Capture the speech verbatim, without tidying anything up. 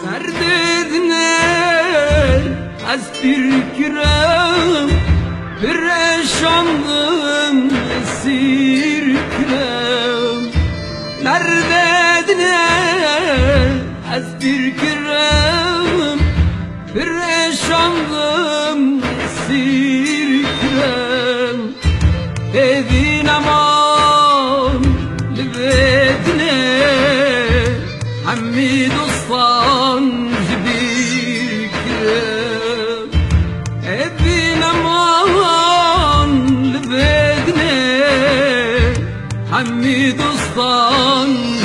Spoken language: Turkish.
Derdine az bir kirem, perişanlığım esir kirem. Derdine az bir kirem, perişanlığım esir kirem. Evin aman libedine Hammi dostan bir kirem. Evin aman libedine Hammi dostan